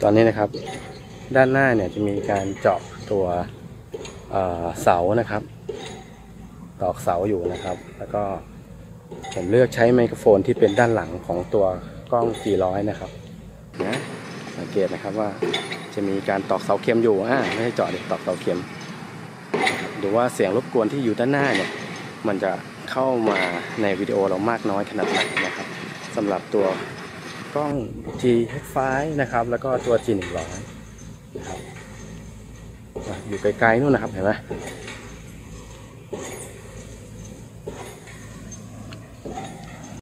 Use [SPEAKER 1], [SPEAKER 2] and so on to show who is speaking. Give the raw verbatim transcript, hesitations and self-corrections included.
[SPEAKER 1] ตอนนี้นะครับด้านหน้าเนี่ยจะมีการเจาะตัวเเสานะครับตอกเสาอยู่นะครับแล้วก็ผมเลือกใช้ไมโครโฟนที่เป็นด้านหลังของตัวกล้องสี่ร้อยนะครับนะสังเกตนะครับว่าจะมีการตอกเสาเข็มอยู่อ่าไม่ใช่เจาะเด็กตอกเสาเข็มดูว่าเสียงรบกวนที่อยู่ด้านหน้าเนี่ยมันจะเข้ามาในวิดีโอเรามากน้อยขนาดไหนนะครับสำหรับตัวกล้อง จี เอช ไฟว์ นะครับแล้วก็ตัว จี หนึ่งร้อย นะครับอยู่ไกลๆนู่นนะครับเห็นไหม